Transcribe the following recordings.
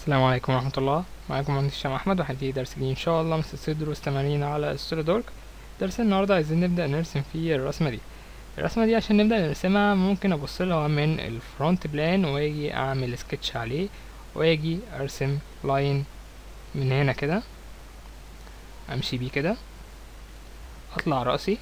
السلام عليكم ورحمة الله. معاكم مهندس هشام أحمد، وهندي درس جديد إن شاء الله من سلسلة دروس تمارين على السوليدورك. درس النهاردة عايزين نبدأ نرسم فيه الرسمة دي. الرسمة دي عشان نبدأ نرسمها ممكن أبصلها من الفرونت بلان وأجي أعمل سكتش عليه، وأجي أرسم لاين من هنا كده، أمشي بيه كده، أطلع رأسي،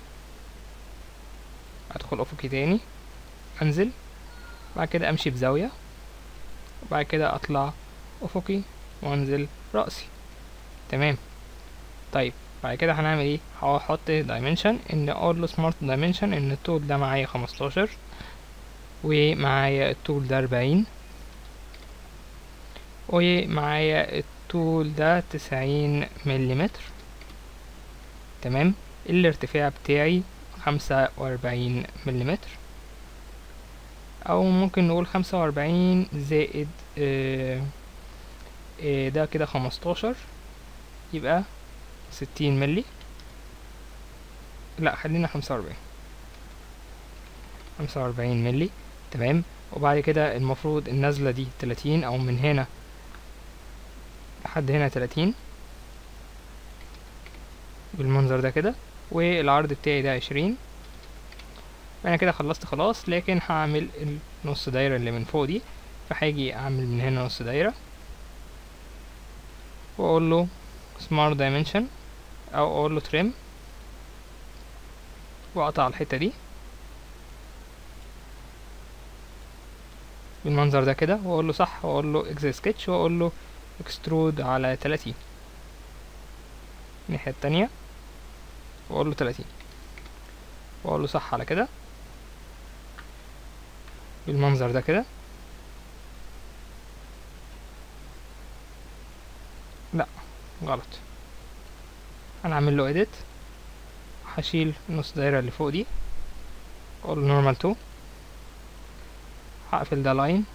أدخل أفقي تاني، أنزل، بعد كده أمشي بزاوية، وبعد كده أطلع أفقي وأنزل رأسي. تمام. طيب بعد كده هنعمل ايه؟ هحط دايمنشن، ان اقول له سمارت دايمنشن ان الطول ده معايا 15 ومعايا الطول ده 40 ومعايا الطول ده 90 مليمتر. تمام. الارتفاع بتاعي 45 مليمتر، او ممكن نقول 45 زائد ده كده 15 يبقى 60 ملي. لا خلينا 45 ملي. تمام. وبعد كده المفروض النزلة دي 30، او من هنا لحد هنا 30 بالمنظر ده كده، والعرض بتاعي ده 20. انا كده خلصت خلاص، لكن هعمل النص دايرة اللي من فوق دي، فهاجي اعمل من هنا نص دايرة واقول له smart dimension، او اقول له trim، واقطع الحتة دي بالمنظر ده كده، واقول له صح، واقول له exit sketch، واقول له extrude على 30 الناحية التانية، واقول له 30، واقول له صح على كده بالمنظر ده كده. لا غلط، انا هعمل له edit، هشيل نص دايرة اللي فوق دي، اقول له normal to، هقفل ده لاين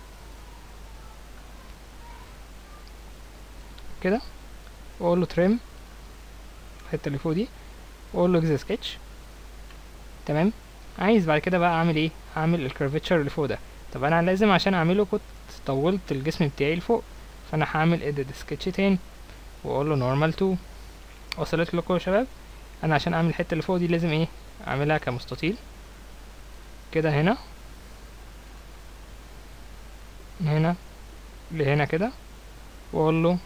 كده، واقول له trim الحتة اللي فوق دي، واقول له exit sketch. تمام. عايز بعد كده بقى اعمل ايه؟ اعمل الكيرفتشر اللي فوق ده. طب انا لازم عشان اعمله كنت طولت الجسم بتاعي لفوق، فانا هعمل edit sketch تاني واقول له normal to. وصلت لكم يا شباب؟ انا عشان اعمل الحته اللي فوق دي لازم ايه؟ اعملها كمستطيل كده، هنا من هنا لهنا كده، واقول له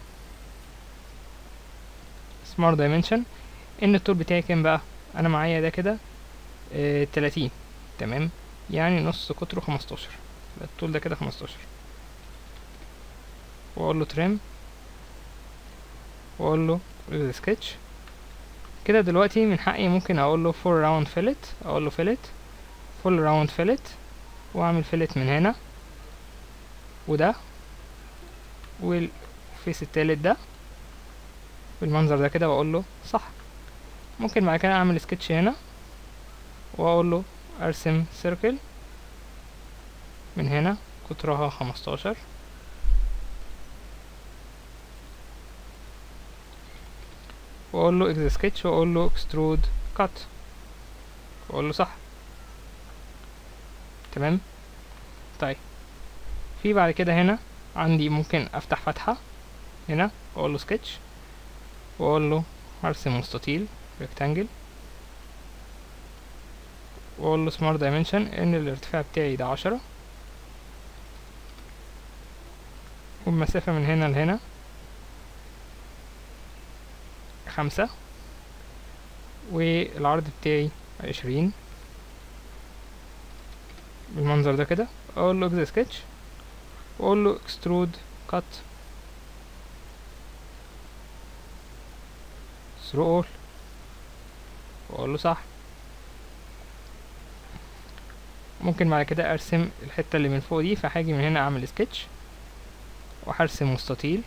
smart dimension ان الطول بتاعي كام بقى؟ انا معايا ده كده 30. تمام. يعني نص قطره 15، الطول ده كده 15، واقول له trim، واقول له sketch كده. دلوقتي من حقي ممكن اقول له full round fillet، اقول له fillet full round fillet، واعمل fillet من هنا وده والفيس التالت ده بالمنظر ده كده، واقول له صح. ممكن بعد كده اعمل سكتش هنا واقول له ارسم سيركل من هنا قطرها 15، واقول له exit sketch، واقول له extrude cut، واقول له صح. تمام. طيب في بعد كده هنا عندي ممكن افتح فتحة هنا، واقول له sketch، واقول له ارسم مستطيل rectangle، واقول له smart dimension ان الارتفاع بتاعي ده 10، والمسافة من هنا لهنا 5، والعرض بتاعي 20 بالمنظر ده كده. اقول له exit sketch، واقول له extrude cut through all، واقول له صح. ممكن بعد كده ارسم الحتة اللي من فوق دي، فهاجي من هنا اعمل سكتش وهرسم مستطيل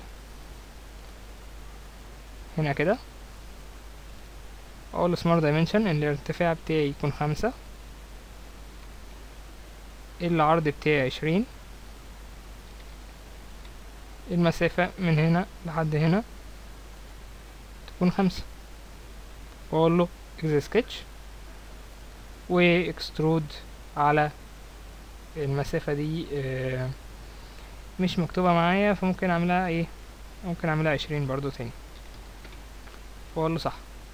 هنا كده، اقول له smart dimension ان الارتفاع بتاعي يكون 5، العرض بتاعي 20، المسافة من هنا لحد هنا تكون 5، واقول له exit sketch واكسترود على المسافة دي. مش مكتوبة معايا، فممكن اعملها ايه ممكن اعملها 20 برضو تاني واقول له صح.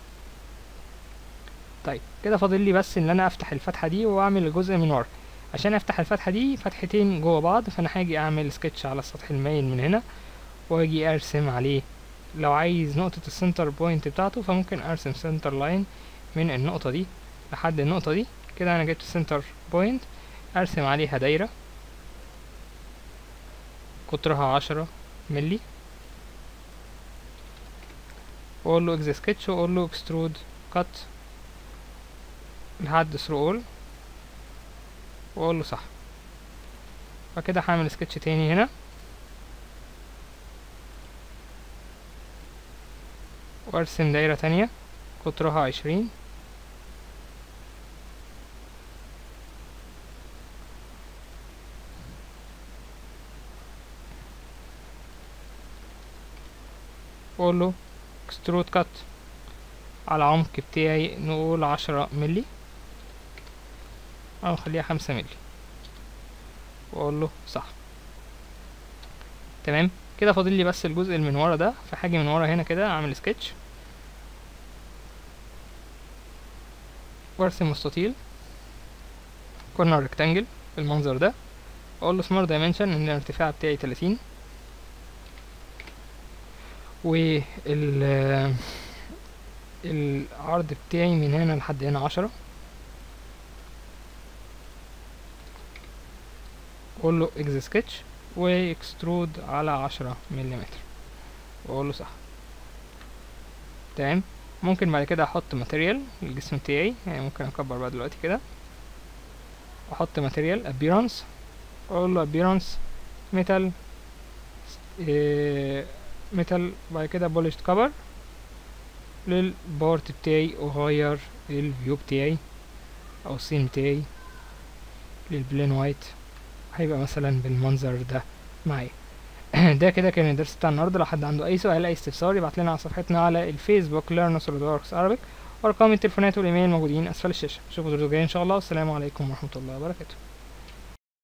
طيب كده فاضل لي بس ان انا افتح الفتحة دي واعمل الجزء من ورا. عشان افتح الفتحة دي فتحتين جوه بعض، فانا هاجي اعمل سكتش على السطح المايل من هنا واجي ارسم عليه. لو عايز نقطة السنتر بوينت بتاعته فممكن ارسم سنتر لاين من النقطة دي لحد النقطة دي كده. انا جبت السنتر بوينت، ارسم عليها دايرة قطرها 10 ملي واقول له اكزي سكتش واقول له اكسترود كات لحد ثرو اول واقول له صح. فكده هعمل سكتش تاني هنا وارسم دايرة تانية قطرها 20 واقول له اكسترود كات على العمق بتاعي نقول 10 ملي او خليها 5 ملي واقول له صح. تمام كده فاضل لي بس الجزء اللي من ورا ده، فحاجي من ورا هنا كده اعمل سكتش وارسم مستطيل كورنر ريكتانجل بالمنظر ده. اقول له سمارت دايمنشن ان الارتفاع بتاعي 30 العرض بتاعي من هنا لحد هنا 10. اقول له اكس سكتش واكسترود على 10 ملم واقول له صح. تمام ممكن بعد كده احط ماتيريال للجسم بتاعي، يعني ممكن اكبر بقى دلوقتي كده احط ماتيريال appearance اقول له appearance metal metal بعد كده polished cover للبارت بتاعي واغير الفيو بتاعي او السين بتاعي للبلين وايت هيبقى مثلا بالمنظر ده معايا. ده كده كان الدرس بتاع النهارده. لو حد عنده اي سؤال اي استفسار يبعت لنا على صفحتنا على الفيسبوك Learn SolidWorks Arabic، وارقام التليفونات والايميل موجودين اسفل الشاشه. اشوفكم الفيديو الجاي ان شاء الله، والسلام عليكم ورحمه الله وبركاته.